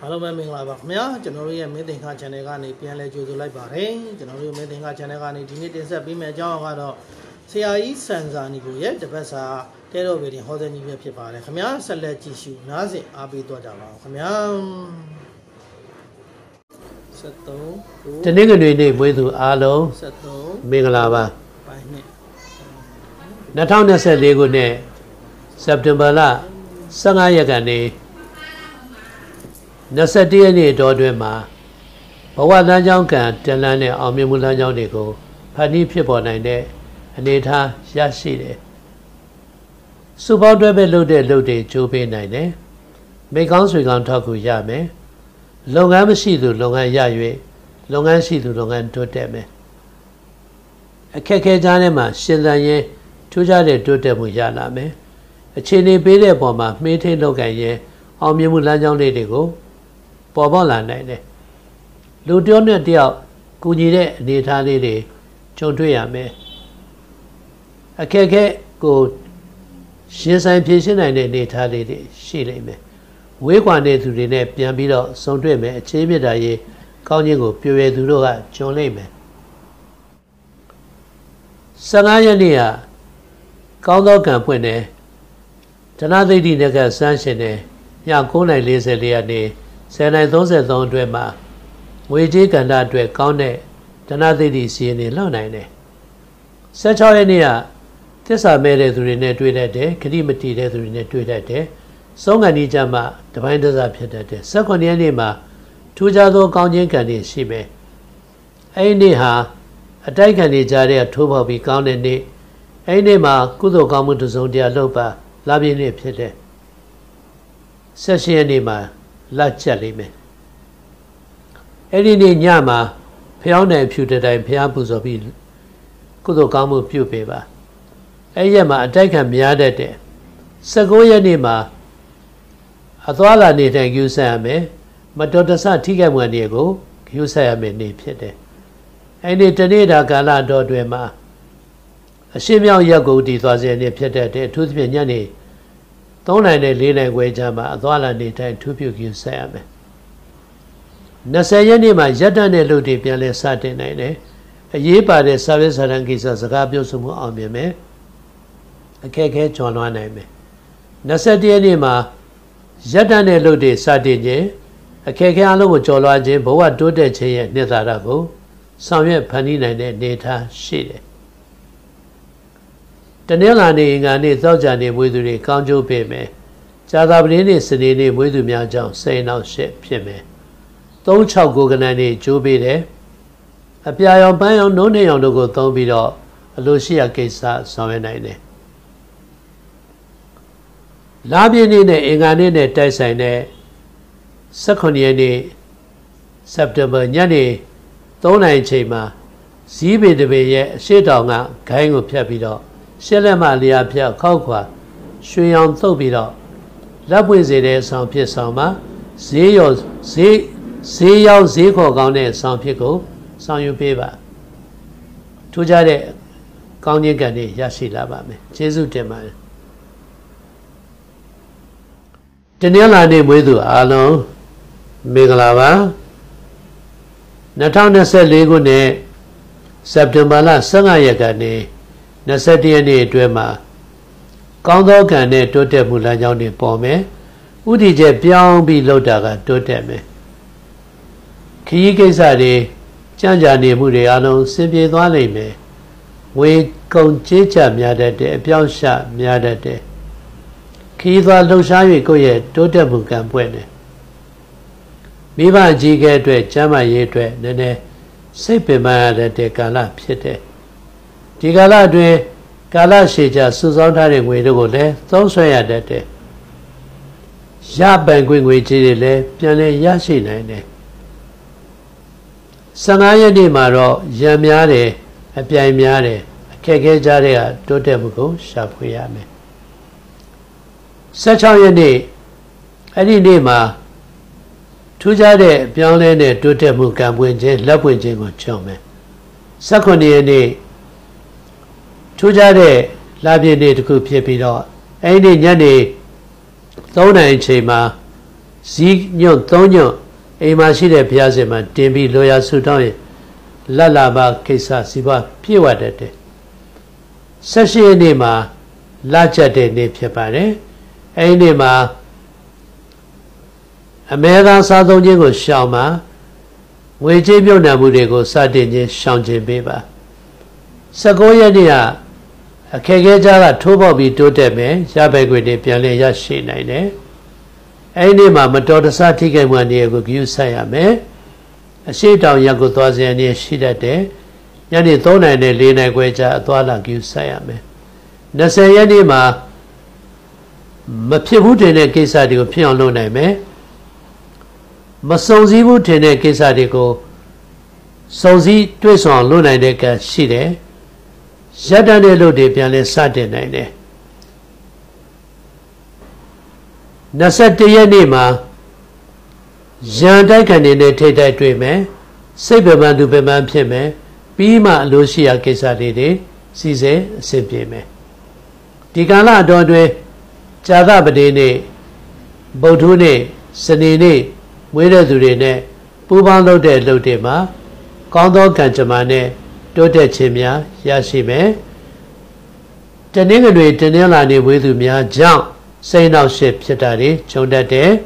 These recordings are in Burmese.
Hello မင်္ဂလာပါခင်ဗျာကျွန်တော်တို့ရဲ့မင်းသင်္ခါ channel ကနေပြန်လဲကြိုဆိုလိုက်ပါတယ်ကျွန်တော်တို့ရဲ့မင်းသင်္ခါ channel ကနေဒီနေ့တင်ဆက်ပေးမယ့်အကြောင်းကတော့ဆရာကြီးစံစာနီကိုရဲ့တပတ်စာတဲတော်ဗီဒီဟောတဲ့နည်းပဲဖြစ်ပါတယ်ခင်ဗျာဆက်လက်ကြည့်ရှုနားဆင်အားပေးတော့ကြပါဦးခင်ဗျာ73တနင်္ဂနွေနေ့မွေးသူအားလုံး73မင်္ဂလာပါပိုင်းနှစ်2024ခုနှစ်စက်တင်ဘာလ15ရက်ကနေ21ရက်နေ့တော်တွင်မှာဘဝလမ်းကြောင်းကံတန်လန်းတဲ့အောင်မြင်မှုလမ်းကြောင်းတွေကိုဖန်တီးဖြစ်ပေါ်နိုင်တဲ့အနေအထားရရှိတယ်။စုပေါင်းတွဲပဲလုပ်တဲ့လုပ်တွေကြိုးပေးနိုင်တယ်။မိကောင်းဆွေကောင်းထောက်ကူရမယ်။လုပ်ငန်းမရှိသူလုပ်ငန်းရ၍လုပ်ငန်းရှိသူလုပ်ငန်းတိုးတက်မယ်။အခက်အခဲကြားထဲမှာရှင်သန်ရင်ထူးခြားတဲ့တိုးတက်မှုရလာမယ်။အခြေအနေပေးတဲ့အပေါ်မှာမှီးထိန်လုပ်ကြရင်အောင်မြင်မှုလမ်းကြောင်းလေးတွေကိုပေါ်ပေါက်လာနိုင်တယ်လူတယောက်နဲ့တယောက်ကူညီတဲ့အနေအထားလေးတွေကြုံတွေ့ရမယ်အခက်အခဲကိုရှင်ဆိုင်ဖြေရှင်းနိုင်တဲ့အနေအထားလေးတွေရှိလိမ့်မယ်ဝေးကွာတဲ့သူတွေနဲ့ပြန်ပြီးတော့ဆုံတွေ့မယ်အခြေမြစ်တာရေးကောင်းခြင်းကိုပြည့်ရသူတို့ကကြုံလိမ့်မယ်15ရက်နေ့ကကောင်းသောကံဖွင့်တယ်ဓနသိတိနဲ့ကစမ်းရှင်တယ်ည9:44ရက်နေ့10:33အတွက်မှာငွေကြေးကဏ္ဍအတွက်ကောင်းတဲ့ဓနသိတိစီရင်နေလောက်နိုင်တယ်16ရက်နေ့ကသစ္စာမဲ့တဲ့သူတွေနဲ့တွေ့တတ်တယ်ခတိမတိတဲ့သူတွေနဲ့တွေ့တတ်တယ်ဆုံးခံဒီကြမှာတပိုင်းတစားဖြစ်တတ်တယ်18ရက်နေ့မှာထူးခြားသောကောင်းခြင်းကံတွေရှိမယ်အဲ့ဒီနေ့ဟာအတိုက်ခံတွေကြားတဲ့ထိုးပေါက်ပြီးကောင်းတဲ့နေ့အဲ့ဒီနေ့မှာကုသိုလ်ကောင်းမှုတစ်စုံတရာလုပ်ပါလာပြည့်နေ့ဖြစ်တယ်18ရက်နေ့မှာလက်ချက်လိမ့်မယ်အဲ့ဒီနေ့ညမှာဖျောင်းတယ်ဖြူတဲ့တိုင်ဖျားပူဇော်ပြီးကုသိုလ်ကောင်းမှုပြုပေးပါအဲ့ရက်မှာအတိုက်ခံများတတ်တယ်19ရက်နေ့မှာအသွားလာနေတိုင်းယူဆက်ရမယ်မတော်တဆထိခိုက်မှုတွေကိုယူဆက်ရမယ်နေ့ဖြစ်တယ်အဲ့ဒီတနေ့တာကာလတော်တွင်မှာအရှင်းမြောက်ရက်ကိုတည်သွားစေနေ့ဖြစ်တဲ့အထူးသဖြင့်ညနေ3နိုင်နဲ့4နိုင်ခွဲကြားမှာအသွားလာနေတိုင်းထူးပြုယူဆက်ရမယ်20ရက်နေ့မှာရက်တတဲ့လူတွေပြန်လဲစတင်နိုင်တယ်အရေးပါတဲ့စာရေးစာတမ်းကိစ္စစကားပြောဆိုမှုအောင်မြင်မယ်အခက်အခဲကျော်လွှားနိုင်မယ်21ရက်နေ့မှာရက်တတဲ့လူတွေစတင်ခြင်းအခက်အခဲအလုံးကိုကျော်လွှားခြင်းဘဝတိုးတက်ခြင်းရဲ့နှစ်သာရကိုဆောင်ရွက်ဖန်တီးနိုင်တဲ့အနေအထားရှိတယ်တနင်္လာနေ့အင်္ဂါနေ့သောကြာနေ့မွေးသူတွေကောင်းကျိုးပေးမယ်။ကြာသပတေးနေ့စနေနေ့မွေးသူများကြောင့်စိတ်နှောင့်ယှက်ဖြစ်မယ်။369ကဏ္ဍနေ့ကျိုးပေးတယ်။အပြာရောင်ပန်းရောင်နှုံးနေရောင်တို့ကိုသုံးပြီးတော့အလိုရှိရာကိစ္စဆောင်ရွက်နိုင်တယ်။လပြည့်နေ့နဲ့အင်္ဂါနေ့နဲ့တိုက်ဆိုင်တဲ့18ရက်နေ့စက်တင်ဘာညနေ3နာရီချိန်မှာဇီးပေတပေရဲ့အရှိတောင်ကဂိုင်းကိုဖြတ်ပြီးတော့ရှက်လက်မလျာဖြတ်ခောက်ခွာရွှေရောင်သုတ်ပြီးတော့လက်ပွင့်စေတဲ့ဆောင်ဖြစ်ဆောင်မှာဈေးရောဈေးရောက်ဈေးခေါ်ကောင်းတဲ့ဆောင်ဖြစ်ကိုဆောင်ယူပေးပါထူးခြားတဲ့ကောင်းခြင်းကံတွေရရှိလာပါမယ်ကျေးဇူးတင်ပါတယ်တနင်္လာနေ့မွေးသူအားလုံးမင်္ဂလာပါ2024ခုနှစ်စက်တင်ဘာလ15ရက်ကနေ21ရက်နေ့အတွင်းမှာကောင်းသောကံနဲ့တိုးတက်မှုလမ်းကြောင်းတွေပေါ်မယ်ဥတီချက်ပြောင်းပြီးလောက်တာကတိုးတက်မယ်ခရီးကိစ္စတွေကြံ့ကြာနေမှုတွေအလုံးစင်ပြေသွားလိမ့်မယ်ငွေကုန်ကြေးချများတတ်တဲ့အပြောင်းရှများတတ်တဲ့ခရီးသွားလှုပ်ရှား၍ကိုယ့်ရဲ့တိုးတက်မှုကံပွင့်တယ်မိဘကြီးကဲအတွက်ကျမ်းမာရေးအတွက်နည်းနည်းစိတ်ပင်ပန်းရတဲ့ကာလဖြစ်တယ်ဒီကာလအတွင်းကာလရှည်ကြာစုဆောင်းထားတဲ့ငွေတို့ကိုလည်းသုံးစွဲရတတ်တယ်ရပိုင်ခွင့်ငွေကြေးတွေလည်းပြန်လည်ရရှိနိုင်တယ်15ရက်နေ့မှာတော့ရံများတယ်အပြိုင်များတယ်အခက်အခဲကြားတဲ့တိုးတက်မှုကိုရှာဖွေရမယ်16ရက်နေ့အဲ့ဒီနေ့မှာထူးခြားတဲ့ပြောင်းလဲတဲ့တိုးတက်မှုကံပွင့်ခြင်းလက်ပွင့်ခြင်းကိုကြုံမယ်18ရက်နေ့ထူးခြားတဲ့လပြည့်နေ့တစ်ခုဖြစ်ပြီးတော့အဲ့ဒီညနေ3နာရီချိန်မှာဇီးညွန့်သုံးညွန့်အိမ်မှာရှိတဲ့ဘုရားရှင်မှာတင်ပြီးလိုရာဆုတောင်းရင်လတ်လာပါကိစ္စစီပွားပြည့်ဝတတ်တယ်18ရက်နေ့မှာလချက်တဲ့နေ့ဖြစ်ပါတယ်အဲဒီနေ့မှာအမဲသားစားသုံးခြင်းကိုရှောင်ပါငွေကြေးမြုပ်နှံမှုတွေကိုစတင်ခြင်းရှောင်ခြင်းပေးပါ19ရက်နေ့ကအခက်အခဲကြားကထိုးပေါက်ပြီးတိုးတက်မယ်ရပိုက်ခွင့်တွေပြန်လည်ရရှိနိုင်တယ်အဲဒီနေ့မှာမတော်တဆထိခိုက်မှုအနေကိုဂရုစိုက်ရမယ်အရှိတောင်ရက်ကိုသွားစရာနေရှိတတ်တယ်ညနေ3နိုင်နဲ့4နိုင်ခွဲကြာအသွားလာဂရုစိုက်ရမယ်20ရက်နေ့မှာမဖြစ်ဘူးတင်တဲ့ကိစ္စတွေကိုဖြစ်အောင်လုပ်နိုင်မယ်မစုံစည်းဘူးတင်တဲ့ကိစ္စတွေကိုစုံစည်းတွေ့ဆုံအောင်လုပ်နိုင်တဲ့ကရှိတယ်ရပ်တန့်တဲ့လုပ်တွေပြန်လဲစတင်နိုင်တယ်21ရက်နေ့မှာရန်တိုက်ခံနေတဲ့ထိတ်တိုက်တွေ့မယ်စိတ်ပင်ပန်းသူပင်ပန်းဖြစ်မယ်ပြီးမှအလိုရှိရာကိစ္စတွေစီစဉ်အဆင်ပြေမယ်ဒီကာလအတော်အတွင်းဇာသပတိနေ့ဗုဒ္ဓနေ့စနေနေ့မွေးတဲ့သူတွေနဲ့ပူးပေါင်းလုပ်တဲ့လုပ်တွေမှာကောင်းသောကံကြမ္မာနဲ့တိုးတက်ခြင်းများရရှိမယ်တနင်္ဂနွေတနင်္လာနေ့ဝေးသူများကြောင့်စိတ်နှောက်ယှက်ဖြစ်တာတွေကြုံတတ်တယ်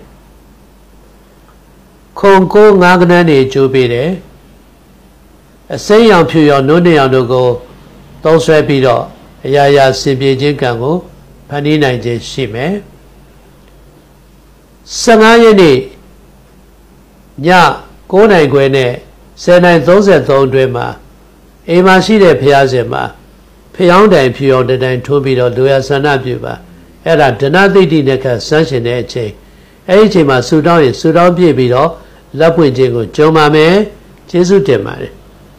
ခုံကိုငါးကနန်းတွေကျိုးပေးတယ်အစိမ်းရောင်ဖြူရောင်နိုးနေရောင်တို့ကိုသုံးဆွဲပြီးတော့အရာရာစင်ပြေခြင်းကံကိုဖန်တီးနိုင်ခြင်းရှိမယ်15ရက်နေ့ည9နိုင်ခွဲနဲ့10နိုင်33အတွင်းမှာအိမ်မှာရှိတဲ့ဘုရားရှင်မှာဖျောင်းတိုင်ဖြူအောင်တိုင်ထိုးပြီးတော့လူရဆန္ဒပြုပါအဲ့ဒါဒနာသိတိနဲ့ခဆန်းရှင်တဲ့အချိန်အဲ့ဒီအချိန်မှာဆူတောင်းရင်ဆူတောင်းပြည့်ပြီးတော့လက်ပွင့်ခြင်းကိုကြုံပါမယ်ကျေးဇူးတင်ပါတယ်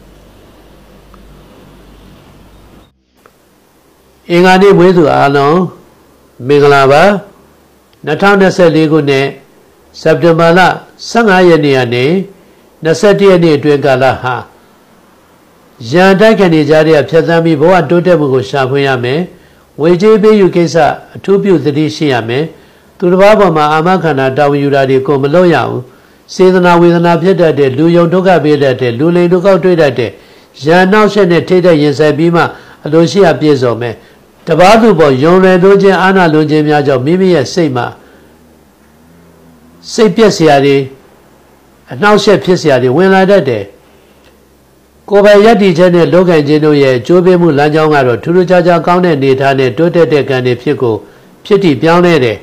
အင်္ဂါနေ့မွေးသူအားလုံးမင်္ဂလာပါ2024ခုနှစ်စက်တင်ဘာလ15ရက်နေ့ကနေ21ရက်နေ့အတွင်းကာလဟာရန်တိုက်ခံနေကြတဲ့ဖြတ်သန်းပြီးဘဝတိုးတက်မှုကိုရှာဖွေရမယ်ဝေကြေးပေးယူကိစ္စအထူးပြုသတိရှိရမယ်သူတစ်ပါးပေါ်မှာအာမခန္ဓာတာဝန်ယူတာတွေကိုမလုပ်ရဘူးစေတနာဝေဒနာဖြစ်တတ်တဲ့လူယုံဒုက္ခပေးတတ်တဲ့လူလိမ်ဒုက္ခတွေ့တတ်တဲ့ရန်နောက်ဆက်နဲ့ထိတ်တဲ့ရင်ဆိုင်ပြီးမှအလိုရှိအပြည့်စုံမယ်တပါးသူပေါ်ယုံလွယ်သွင်းခြင်းအာနာလွန်ခြင်းများကြောင့်မိမိရဲ့စိတ်မှာစိတ်ပြက်စရာတွေအနှောက်အယှက်ဖြစ်စရာတွေဝင်လာတတ်တယ်ကိုယ်ပိုင်ယက်တီချက်နဲ့လောကင်ခြင်းတို့ရဲ့ကြိုးပေးမှုလမ်းကြောင်းကတော့ထူးထူးခြားခြားကောင်းတဲ့နေသားနဲ့တိုးတက်တဲ့ကံတွေဖြစ်တည်ပြောင်းလဲတယ်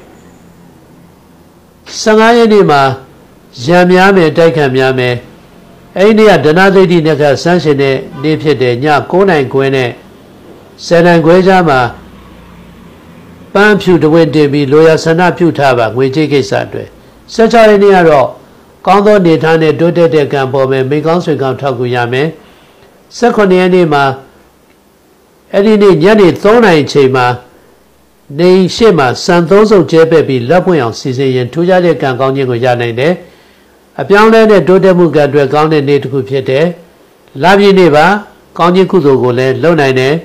15ရက်နေ့မှာရံများမယ်တိုက်ခံများမယ်အဲ့ဒီနေ့ကဒနာသိတိနဲ့ကဆန်းရှင်တဲ့နေ့ဖြစ်တယ်ည9နိုင်ခွဲနဲ့10နိုင်ခွဲကြားမှာပန်းဖြူတဝင်းတင်ပြီးလိုရာဆန္ဒပြုထားပါငွေကြေးကိစ္စအတွက်16ရက်နေ့ကတော့ကောင်းသောနေသားနဲ့တိုးတက်တဲ့ကံပေါ်မယ်မိကောင်းဆွေကောင်းထောက်ကူရမယ်18ရက်နေ့မှာအဲ့ဒီနေ့ညနေ3နိုင်အချိန်မှာနေရှိမှစံ3စုပ်ကျဲပက်ပြီးလက်ပွင့်အောင်စီစဉ်ရင်ထူးခြားတဲ့ကံကောင်းခြင်းကိုရနိုင်တယ်အပြောင်းလဲတဲ့တိုးတက်မှုကအတွက်ကောင်းတဲ့နေ့တစ်ခုဖြစ်တယ်လပြည့်နေ့ပါကောင်းခြင်းကုသိုလ်ကိုလည်းလုပ်နိုင်တယ်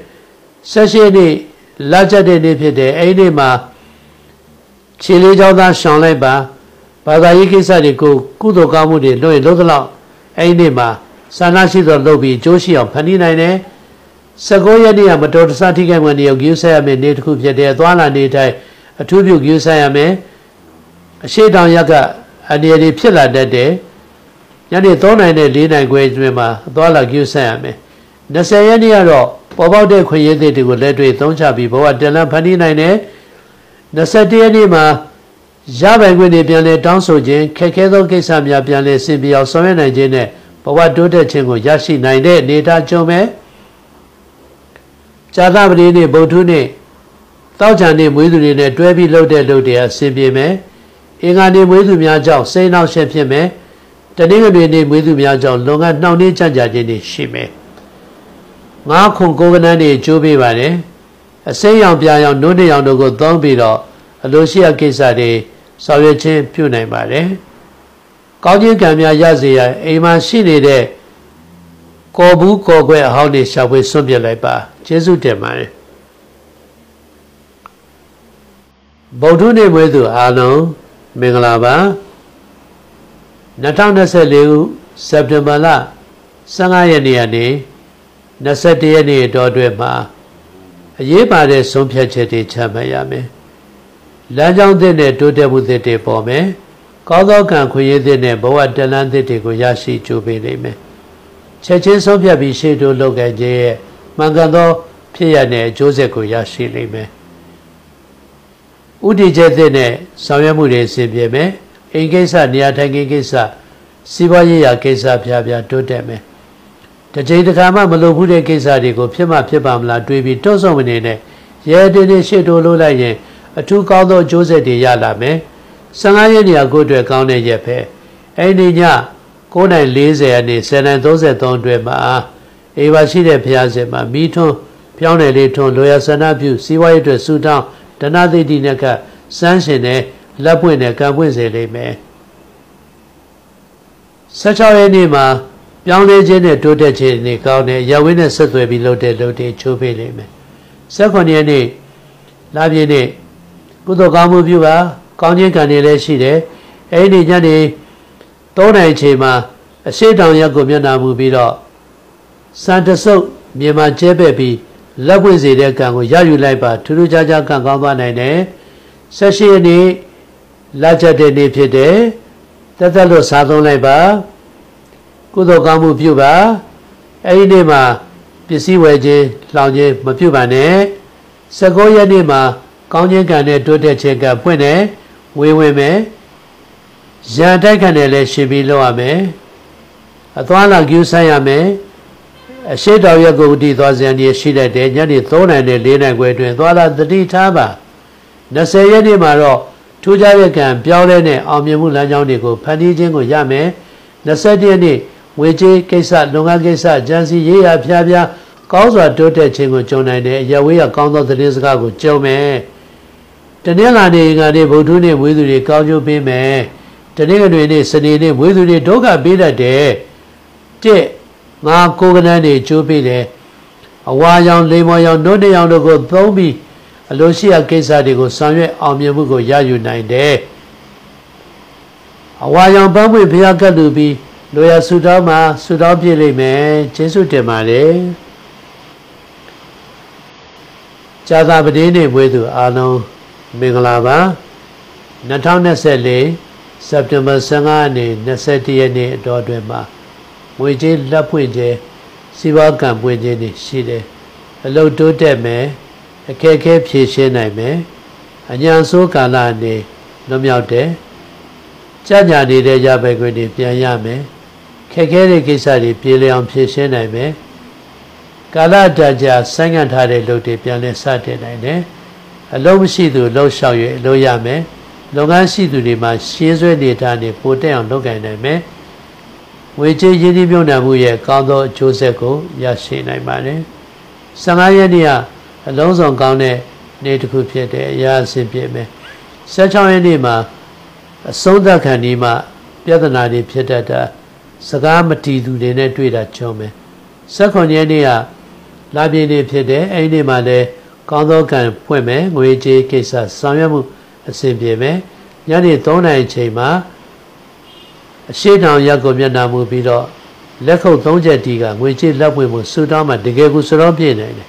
18နေ့လချက်တဲ့နေ့ဖြစ်တယ်အဲ့ဒီနေ့မှာခြေလေးချောင်းသားရှောင်လိုက်ပါဘာသာရေးကိစ္စတွေကိုကုသိုလ်ကောင်းမှုတွေလုပ်ရင်လုပ်သလောက်အဲ့ဒီနေ့မှာဆန္ဒရှိသောလုပ်ပြီးကြိုးရှိအောင်ဖန်တီးနိုင်တယ်19ရက်နေ့ကမတော်တဆထိခိုက်မှုတွေဂရုစိုက်ရမယ်နေ့တစ်ခုဖြစ်တယ်သွားလာနေတိုင်းအထူးပြုဂရုစိုက်ရမယ်အရှိတောင်ရက်ကနေရာတွေဖြစ်လာတတ်တယ်ညနေ3နိုင်နဲ့4နိုင်ခွဲအတွင်းမှာသွားလာဂရုစိုက်ရမယ်20ရက်နေ့ကတော့ပေါ်ပေါက်တဲ့ခွင့်ရည်တွေကိုလက်တွေ့သုံးချပြီးဘဝတန်လန်းဖန်တီးနိုင်တယ်21ရက်နေ့မှာရပိုင်ခွင့်တွေပြန်လဲတောင်းဆိုခြင်းခက်ခဲသောကိစ္စများပြန်လဲဆင်ပြေအောင်ဆောင်ရွက်နိုင်ခြင်းနဲ့ဘဝတိုးတက်ခြင်းကိုရရှိနိုင်တဲ့အနေအထားကြုံမယ်ဇာသပတိနေ့ဗုဒ္ဓနေ့တောက်ချံနေ့မွေးသူတွေနဲ့တွဲပြီးလှုပ်တဲ့လှုပ်တွေအဆင်ပြေမယ်အင်္ဂါနေ့မွေးသူများကြောင့်စိတ်နှောက်ယှက်ဖြစ်မယ်တနင်္ဂနွေနေ့မွေးသူများကြောင့်လွန်ကနှောင့်နှေးကြံ့ကြာခြင်းတွေရှိမယ်ငါးခု9ကနန်းတွေကျိုးပေးပါတယ်အစိမ်းရောင်ပြာရောင်နိုးနေရောင်တို့ကိုသုံးပြီးတော့အလိုရှိရာကိစ္စတွေဆောင်ရွက်ခြင်းပြုနိုင်ပါတယ်ကောင်းခြင်းကံများရစေရန်အိမ်မှာရှိနေတဲ့ကော်ဘူးကော်ခွဲအဟောင်းတွေရှာဖွေဆွန့်ပစ်လိုက်ပါကျေးဇူးတင်ပါတယ်ဗုဒ္ဓနေ့မွေးသူအားလုံးမင်္ဂလာပါ 2024 စက်တင်ဘာလ15ရက်နေ့ကနေ21ရက်နေ့အတွင်းမှာအရေးပါတဲ့ဆုံးဖြတ်ချက်တွေချမှတ်ရမယ်။လမ်းကြောင်းသစ်နဲ့တိုးတက်မှုသစ်တွေပေါ်မယ်။ကောင်းသောကံခွင့်ရသစ်နဲ့ဘဝတလန်းသစ်တွေကိုရရှိကြိုးပေးနိုင်မယ်။ချက်ချင်းဆုံးဖြတ်ပြီးရှေ့တိုးလုပ်ကြခြင်းရဲ့မှန်ကန်သောဖြစ်ရတဲ့အကျိုးဆက်ကိုရရှိနိုင်မယ်။ဥတီချက်သစ်နဲ့ဆောင်ရွက်မှုတွေဆင်ပြေမယ်။အိမ်ကိစ္စနေရာထိုင်ခင်းကိစ္စစီးပွားရေးရာကိစ္စဖြားဖြားတိုးတက်မယ်။တစ်ချိန်တစ်ခါမှမလုပ်ဘူးတဲ့ကိစ္စတွေကိုဖြစ်ပါမလားတွေးပြီးတွန့်ဆုတ်မနေနဲ့ရဲတင်းတင်းရှေ့တိုးလို့လိုက်ရင်အထူးကောင်းသောအကျိုးဆက်တွေရလာမယ်။15ရက်နေရာကိုအတွက်ကောင်းတဲ့ရက်ပဲ။အဲ့ဒီည9:40ကနေ10:33အတွင်းမှာအေဝါရှိတဲ့ဘုရားရှင်မှာမိထွန်းပြောင်းတယ်လေးထွန်းလိုရာဆန္ဒပြုစီးပွားရေးအတွက်ဆူတောင်းဒနာသိတိနဲ့ကစမ်းရှင်နဲ့လက်ပွင့်နဲ့ကံပွင့်စေလိမ့်မယ်16ရက်နေ့မှာပြောင်းလဲခြင်းနဲ့တိုးတက်ခြင်းတွေကောင်းတဲ့ရဝင်းနဲ့ဆက်သွယ်ပြီးလုပ်တဲ့လုပ်တွေချိုးပေးလိမ့်မယ်18ရက်နေ့လာပြည့်နေ့ကုသိုလ်ကောင်းမှုပြုပါကောင်းခြင်းကံတွေလည်းရှိတယ်အဲ့ဒီညနေ3နိုင်ချိန်မှာအရှိတောင်ရက်ကိုမျက်နှာမူပြီးတော့စံတဆုပ်မြေမှာကျဲပဲ့ပြီးလက်ပွင့်စေတဲ့ကံကိုရယူလိုက်ပါထူးထူးခြားခြားကံကောင်းသွားနိုင်တယ်18ရက်နေ့လက်ချက်တဲ့နေ့ဖြစ်တယ်တက်လို့စားသုံးလိုက်ပါကုသိုလ်ကောင်းမှုပြုပါအဲ့ဒီနေ့မှာပစ္စည်းဝယ်ခြင်းလှောင်ခြင်းမပြုပါနဲ့19ရက်နေ့မှာကောင်းခြင်းကံနဲ့တိုးတက်ခြင်းကဖွင့်တယ်ဝေဝင်မယ်ရန်တိုက်ခံတယ်လည်းရှင်ပြီးလုပ်ရမယ်အသွားလာကျူးဆိုင်ရမယ်အရှိတော်ရက်ကိုဥတီသွားစံဒီရှိတတ်တယ်ညနေ3နိုင်နဲ့4နိုင်ခွဲအတွင်းသွားလာတတိထားပါ20ရက်နေ့မှာတော့ထူးခြားတဲ့ကံပြောင်းလဲတဲ့အောင်မြင်မှုလမ်းကြောင်းတွေကိုဖန်တီးခြင်းကိုရမယ်21ရက်နေ့ဝေကြေးကိစ္စလုပ်ငန်းကိစ္စဂျန်စီရေးရဖျားဖျားကောင်းစွာတိုးတက်ခြင်းကိုကြုံနိုင်တယ်ရဝေးရကောင်းသောသတင်းစကားကိုကြုံမယ်တနင်္လာနေ့ငါနေ့ဗုဒ္ဓနေ့မွေးသူတွေကောင်းကျိုးပေးမယ်တနင်္ဂနွေနေ့စနေနေ့မွေးသူတွေဒုက္ခပေးတတ်တယ်ငါကိုယ်ကနန်းတွေကျိုးပေးတယ်အဝါရောင်လိမ္မော်ရောင်နှုတ်တရောင်တို့ကိုသုံးပြီးအလိုရှိရာကိစ္စတွေကိုဆောင်ရွက်အောင်မြင်မှုကိုရယူနိုင်တယ်အဝါရောင်ပန်းပွင့်ဘုရားကတ်လူပြီးလိုရာဆူတောင်းမှာဆူတောင်းပြည့်လိမ့်မယ်ကျေးဇူးတင်ပါတယ်ဇာတာပတိနေ့မွေးသူအားလုံးမင်္ဂလာပါ2024စက်တင်ဘာ15နေ့21ရက်နေ့အတော်အတွင်းမှာငွေကြေးလက်ပွင့်ခြင်းစီးပွားကံပွင့်ခြင်းတွေရှိတယ်အလုတ်တိုးတက်မယ်အခက်အခဲဖြေရှင်းနိုင်မယ်အညာဆိုးကာလနေလွတ်မြောက်တယ်ကြာကြာနေတဲ့ရပဲခွင့်တွေပြန်ရမယ်ခက်ခဲတဲ့ကိစ္စတွေပြေလည်အောင်ဖြေရှင်းနိုင်မယ်ကာလတကြာဆိုင်းငံ့ထားတဲ့လုပ်တွေပြန်လဲစတင်နိုင်တယ်အလုံးမရှိသူလှုပ်ရှောက်ရအလုပ်ရမယ်လုပ်ငန်းရှိသူတွေမှာရှင်းဆွဲနေတာနေပိုတက်အောင်လုပ်ကိုင်နိုင်မယ်ငွေကြေးရင်းနှီးမြှုပ်နှံမှုရဲ့ကောင်းသောအကျိုးဆက်ကိုရရှိနိုင်ပါတယ်15ရက်နေ့ကအလုံးစုံကောင်းတဲ့နေ့တစ်ခုဖြစ်တဲ့အရာအဆင်ပြေမယ်16ရက်နေ့မှာအဆုံးသတ်ခံဒီမှာပြဿနာတွေဖြစ်တတ်တာစကားမတီသူတွေနဲ့တွေ့တာချုံမယ်18ရက်နေ့ကလာပြည့်နေ့ဖြစ်တဲ့အဲ့ဒီနေ့မှာလည်းကောင်းသောကံဖွင့်မယ်ငွေကြေးကိစ္စဆောင်ရွက်မှုအဆင်ပြေမယ်ညနေ3နာရီချိန်မှာအရှိတောင်ရက်ကိုမျက်နှာမူပြီးတော့လက်ခုပ်3ချက်တီးကငွေကြေးလက်ပွင့်မှုဆူတောင်းမှတကယ်ကိုစရောပြည့်နိုင်တယ်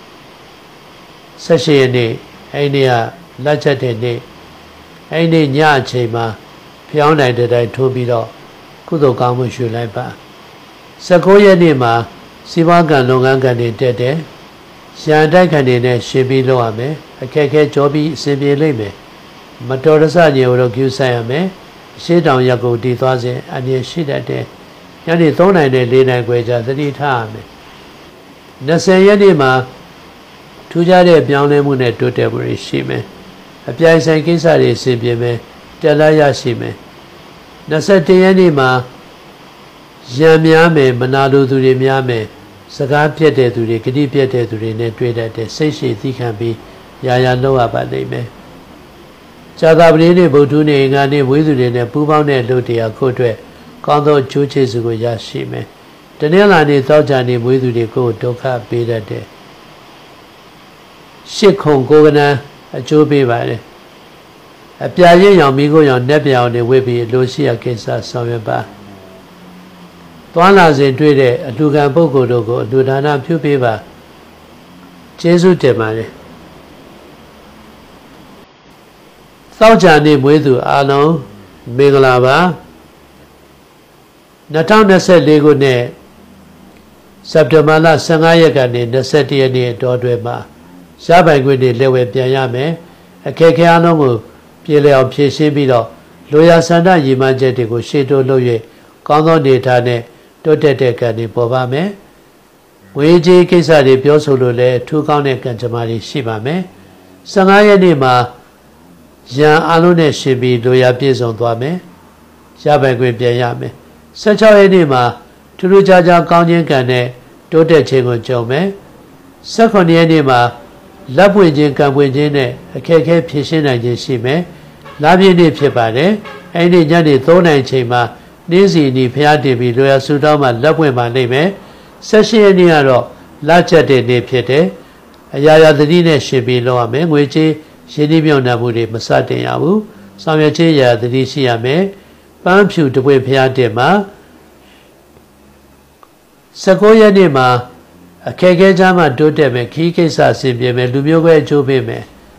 18ရက်နေ့အဲ့ဒီကလက်ချက်တဲ့နေ့အဲ့ဒီညအချိန်မှာဖျောင်းနိုင်တဲ့တိုင်ထိုးပြီးတော့ကုသိုလ်ကောင်းမှုရှုလိုက်ပါ19ရက်နေ့မှာစီးပွားကံလုပ်ငန်းကံတွေတက်တယ်ရန်တိုက်ခံတွေနဲ့ရှင်းပြီးလုပ်ရမယ်အခက်အခဲကြောပြီးအစဉ်ပြေလိမ့်မယ်မတော်တဆညေတို့ကျူးဆိုင်ရမယ်ရှေးတောင်ရက်ကိုတည်သွားစဉ်အမြင်ရှိတတ်တယ်ညနေ3နိုင်နဲ့4နိုင်ခွဲကြာသတိထားရမယ်20ရက်နေ့မှာထူးခြားတဲ့ပြောင်းလဲမှုနဲ့တိုးတက်မှုတွေရှိမယ်အပြိုင်ဆိုင်ကိစ္စတွေအဆင်ပြေမယ်တက်လာရရှိမယ်21ရက်နေ့မှာရံများမယ်မနာလိုသူတွေများမယ်စကားပြတ်တဲ့သူတွေဂတိပြတ်တဲ့သူတွေနဲ့တွေ့တတ်တဲ့စိတ်ရှိသိခံပြီးရာရာလောက်ရပါလိမ့်မယ်ဇာတာပတိနေ့ဗုဒ္ဓနေ့အင်္ဂါနေ့ဝိသုတွေနဲ့ပူးပေါင်းတဲ့လူတရားကိုအတွက်ကောင်းသောအကျိုးကျေးဇူးကိုရရှိမယ်တနင်္လာနေ့သောကြာနေ့ဝိသုတွေကိုဒုက္ခပေးတတ်တယ်ရှစ်ခုံကိုကနန်းအကျိုးပေးပါတယ်အပြာရင့်ရောင်မိကိုရောင်နှက်ပြောင်နေဝိပြီးလိုရှိရကိစ္စဆောင်ရွက်ပါသွားလာစဉ်တွေ့တဲ့အလှခံပုဂ္ဂိုလ်တို့ကိုအလှဒါနပြုပေးပါကျေးဇူးတင်ပါတယ်သောကြာနေ့မွေးသူအားလုံးမင်္ဂလာပါ2024ခုနှစ်စက်တင်ဘာလ15ရက်ကနေ21ရက်နေ့အတွင်းမှာရပိုင်ခွင့်တွေလက်ဝဲပြန်ရမယ်အခက်အခဲအလုံးကိုပြေလည်အောင်ဖြည့်ရှင်းပြီးတော့လိုရာဆန္ဒရည်မှန်းချက်တွေကိုရှေ့တိုးလုပ်၍ကောင်းသောနေထားနဲ့တိုးတက်တဲ့ကံတွေပေါ်ပါမယ်ငွေကြေးကိစ္စတွေပြောဆိုလို့လည်းထူးကောင်းတဲ့ကံကြမ္မာတွေရှိပါမယ်15ရက်နေ့မှာရန်အလုံးနဲ့ရှင်ပြီးလိုရာပြည့်စုံသွားမယ်ရပိုင်ခွင့်ပြန်ရမယ်16ရက်နေ့မှာထူးထူးခြားခြားကောင်းခြင်းကံနဲ့တိုးတက်ခြင်းကိုကြုံမယ်18ရက်နေ့မှာလက်ပွင့်ခြင်းကံပွင့်ခြင်းနဲ့အခက်အခဲဖြေရှင်းနိုင်ခြင်းရှိမယ်လပြည့်နေ့ဖြစ်ပါတယ်အဲ့ဒီညနေ3နာရီချိန်မှာနေ့စီနီဖျားတင်ပြီးလိုရာဆူတောင်းမှလက်ပွင့်ပါလိမ့်မယ်18ရက်နေ့ကတော့လက်ချက်တဲ့နေ့ဖြစ်တယ်အရာရာသတိနဲ့ရှင်ပြီးလုပ်ရမယ်ငွေကြေးရင်းနှီးမြှုပ်နှံမှုတွေမစတင်ရဘူးဆောင်ရွက်ခြင်းရာသတိရှိရမယ်ပန်းဖြူတပွင့်ဖျားတင်မှာ19ရက်နေ့မှာအခက်အခဲကြားမှာတိုးတက်မယ်ခီးကိစ္စဆင်ပြေမယ်လူမျိုးပဲအကျိုးပေးမယ်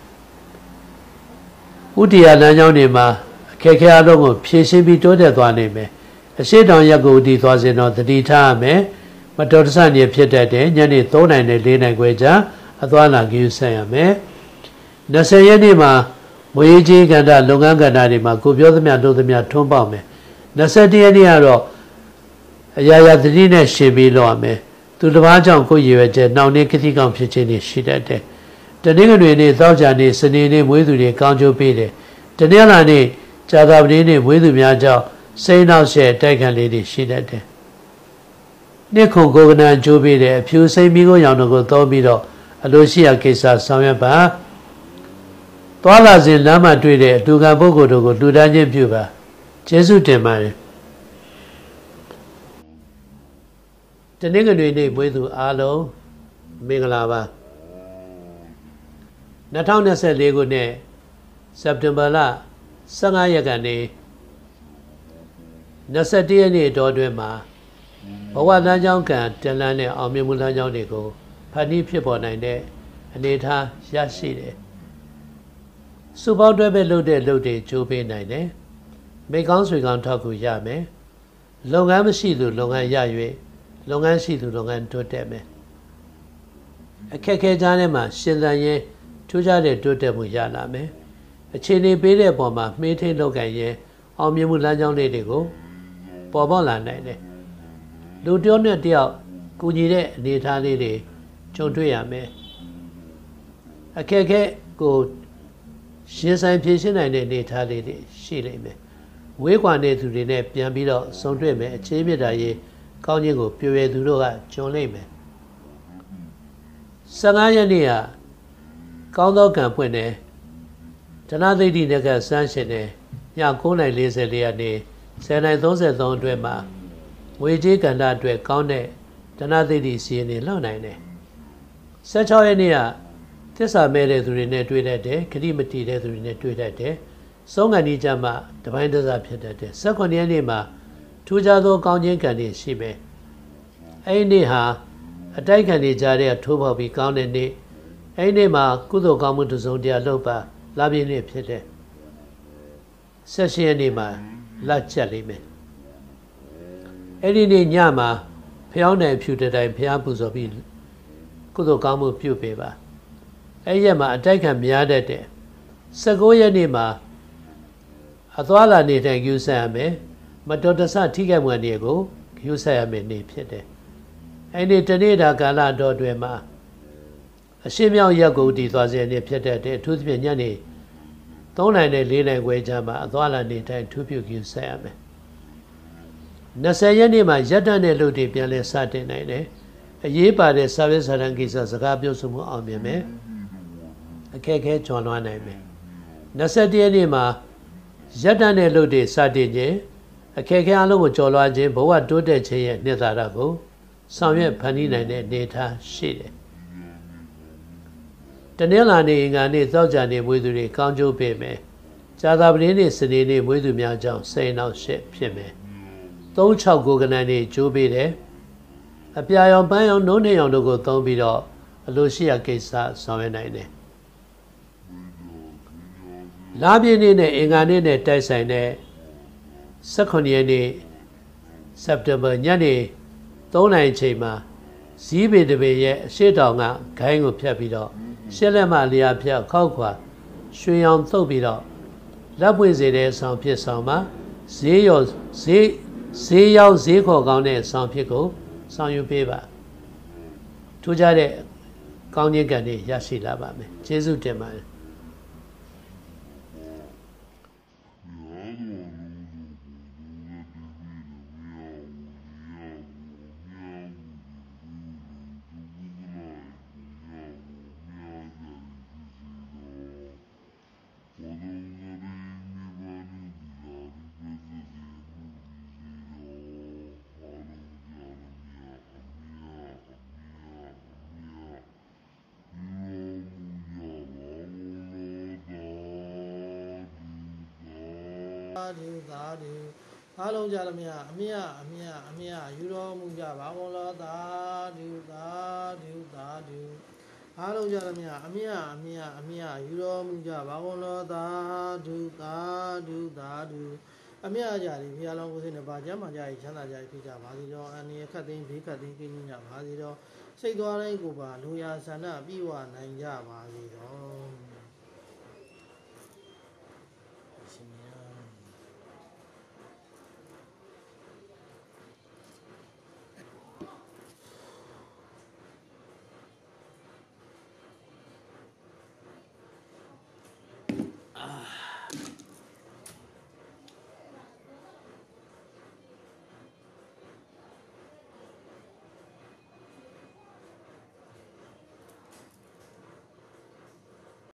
ဥတီယာလမ်းကြောင်းတွေမှာအခက်အခဲအလုံးကိုဖြည့်ရှင်းပြီးတိုးတက်သွားနိုင်မယ်အရှိတောင်ရက်ကိုတည်သွားစဉ်တော့တတိထားရမယ်မတော်တဆနေဖြစ်တတ်တဲ့ညနေ3နိုင်နဲ့4နိုင်ခွဲကြားအသွားလာကြည့်ဆက်ရမယ်20ရက်နေ့မှာငွေကြေးကဏ္ဍလုပ်ငန်းကဏ္ဍတွေမှာကိုပြောသမျှလုပ်သမျှထွန်းပေါက်မယ်21ရက်နေ့ကတော့အရာရာသတိနဲ့ရှင်ပြီးလုပ်ရမယ်သူတစ်ပါးကြောင့်ကိုယ်ရည်ရွယ်ချက်နှောင့်နှေးကတိကောင်ဖြစ်ခြင်းတွေရှိတတ်တယ်တနင်္ဂနွေနေ့သောကြာနေ့စနေနေ့မွေးသူတွေကောင်းကျိုးပေးတယ်တနင်္လာနေ့ကြာသပတေးနေ့မွေးသူများကြောင့်စိတ်နှောက်ယှက်တိုက်ခံလေးတွေရှိတတ်တယ်နှစ်ခုကိုယ်ကနန်ကျိုးပေးတယ်အဖြူစိမ့်မိကိုရောင်တို့ကိုသုံးပြီးတော့အလိုရှိရာကိစ္စဆောင်ရွက်ပါသွားလာစဉ်လမ်းမှာတွေ့တဲ့အတူခံပုဂ္ဂိုလ်တို့ကိုလှူဒါန်းခြင်းပြုပါကျေးဇူးတင်ပါတယ်တနင်္ဂနွေနေ့မွေးသူအားလုံးမင်္ဂလာပါ2024ခုနှစ်စက်တင်ဘာလ15ရက်ကနေ21ရက်နေ့အတွင်းမှာဘဝလမ်းကြောင်းကံတန်လန်းနဲ့အောင်မြင်မှုလမ်းကြောင်းတွေကိုဖန်တီးဖြစ်ပေါ်နိုင်တဲ့အနေအထားရရှိတယ်စုပေါင်းတွဲပဲလုပ်တဲ့လုပ်တွေကြိုးပေးနိုင်တယ်မိကောင်းဆွေကောင်းထောက်ကူရမယ်လုပ်ငန်းမရှိသူလုပ်ငန်းရ၍လုပ်ငန်းရှိသူလုပ်ငန်းတိုးတက်မယ်အခက်အခဲကြားထဲမှာရှင်သန်ရင်ထူးခြားတဲ့တိုးတက်မှုရလာမယ်အခြေအနေပေးတဲ့ပုံမှာမှေးထိန်လုပ်ကိုင်ရင်အောင်မြင်မှုလမ်းကြောင်းလေးတွေကိုပေါ်ပေါက်လာနိုင်တယ်လူတယောက်နဲ့တယောက်ကူညီတဲ့အနေအထားလေးတွေကြုံတွေ့ရမယ်အခက်အခဲကိုရှင်ဆိုင်ဖြေရှင်းနိုင်တဲ့အနေအထားလေးတွေရှိလိမ့်မယ်ဝေးကွာနေသူတွေနဲ့ပြန်ပြီးတော့ဆုံတွေ့မယ်အခြေမြစ်တာရေးကောင်းခြင်းကိုပြည့်ရသူတို့ကကြုံလိမ့်မယ်15ရက်နေ့ကကောင်းသောကံဖွင့်တယ်ဓနသိတိနဲ့ကစမ်းရှင်တယ်ည9:44ရက်နေ့10:33အတွင်းမှာငွေကြေးကဏ္ဍအတွက်ကောင်းတဲ့ဓနသိတိစီရင်နေလောက်နိုင်တယ်16ရက်နေ့ကသစ္စာမဲ့တဲ့သူတွေနဲ့တွေ့တတ်တယ်ခတိမတိတဲ့သူတွေနဲ့တွေ့တတ်တယ်ဆုံးခံဒီကြမှာတပိုင်းတစားဖြစ်တတ်တယ်18ရက်နေ့မှာထူးခြားသောကောင်းခြင်းကံတွေရှိမယ်အဲ့ဒီနေ့ဟာအတိုက်ခံတွေကြားတဲ့ထိုးပေါက်ပြီးကောင်းတဲ့နေ့အဲ့ဒီနေ့မှာကုသိုလ်ကောင်းမှုတစ်စုံတရာလုပ်ပါလာပြည့်နေ့ဖြစ်တယ်18ရက်နေ့မှာလက်ချက်လိမ့်မယ်အဲ့ဒီနေ့ညမှာဖျောင်းနိုင်ဖြူတတိုင်းဖျားပူဇော်ပြီးကုသိုလ်ကောင်းမှုပြုပေးပါအဲ့ရက်မှာအတိုက်ခံများတတ်တယ်19ရက်နေ့မှာအသွားလာနေထိုင်ကြူးဆက်ရမယ်မတော်တဆထိခိုက်မှုအနေကိုကြူးဆက်ရမယ်နေ့ဖြစ်တယ်အဲ့ဒီတနေ့တာကာလတော်အတွင်းမှာအရှင်းမြောက်ရက်ကိုတည်သွားစေနေဖြစ်တဲ့အထူးသဖြင့်ညနေ3နိုင်နဲ့4နိုင်ခွဲကြားမှာအသွားလာနေထိုင်ထူးပြုကြူးဆက်ရမယ်20ရက်နေ့မှာရက်တန့်တဲ့လူတွေပြန်လဲစတင်နိုင်တယ်အရေးပါတဲ့စာရေးစာတမ်းကိစ္စစကားပြောဆိုမှုအောင်မြင်မယ်အခက်အခဲကျော်လွှားနိုင်မယ်21ရက်နေ့မှာရက်တန့်တဲ့လူတွေစတင်ခြင်းအခက်အခဲအလုံးကိုကျော်လွှားခြင်းဘဝတိုးတက်ခြင်းရဲ့နှစ်သာရကိုဆောင်ရွက်ဖန်တီးနိုင်တဲ့အနေအထားရှိတယ်တနင်္လာနေ့အင်္ဂါနေ့သောကြာနေ့မွေးသူတွေကောင်းကျိုးပေးမယ်ကြာသာပတေးနေ့စနေနေ့မွေးသူများကြောင့်စိန်နောက်ရှစ်ဖြစ်မယ်369ကဏ္ဍနေ့ကျိုးပေးတယ်အပြာရောင်ပန်းရောင်နှုံးနှရောင်တို့ကိုသုံးပြီးတော့အလိုရှိရာကိစ္စဆောင်ရွက်နိုင်တယ်လပြည့်နေ့နဲ့အင်္ဂါနေ့နဲ့တိုက်ဆိုင်တဲ့18ရက်နေ့စက်တင်ဘာညနေ3နာရီချိန်မှာဇီးပေတပေရဲ့အရှိတောင်ကဂိုင်းကိုဖြတ်ပြီးတော့ရှစ်လက်မလျာဖြတ်ခောက်ခွာရွှေရောင်သုတ်ပြီးတော့လက်ပွင့်စေတဲ့ဆောင်ဖြစ်ဆောင်မှာဈေးရောဈေးရောက်ဈေးခေါ်ကောင်းတဲ့ဆောင်ဖြစ်ကိုဆောင်ယူပေးပါထူးခြားတဲ့ကောင်းခြင်းကံတွေရရှိလာပါမယ်ကျေးဇူးတင်ပါတယ်အားလုံးကြသမျှအမြယူတော်မူကြပါကုန်လောသာဓုသာဓုသာဓုအားလုံးကြသမျှအမြယူတော်မူကြပါကုန်လောသာဓုသာဓုသာဓုအမြကြသည်ဘုရားလောင်းကိုယ်စိတ်နှပါကြမှာကြ၏ချမ်းသာကြ၏ဖြစ်ကြပါစေတော့အန္တရာယ်ခတ်သိမ်းဘေးခတ်သိမ်းကိန်းကြပါစေတော့စိတ်သွားတိုင်းကိုပါလူရာဆန္ဒပြည့်ဝနိုင်ကြပါစေတော့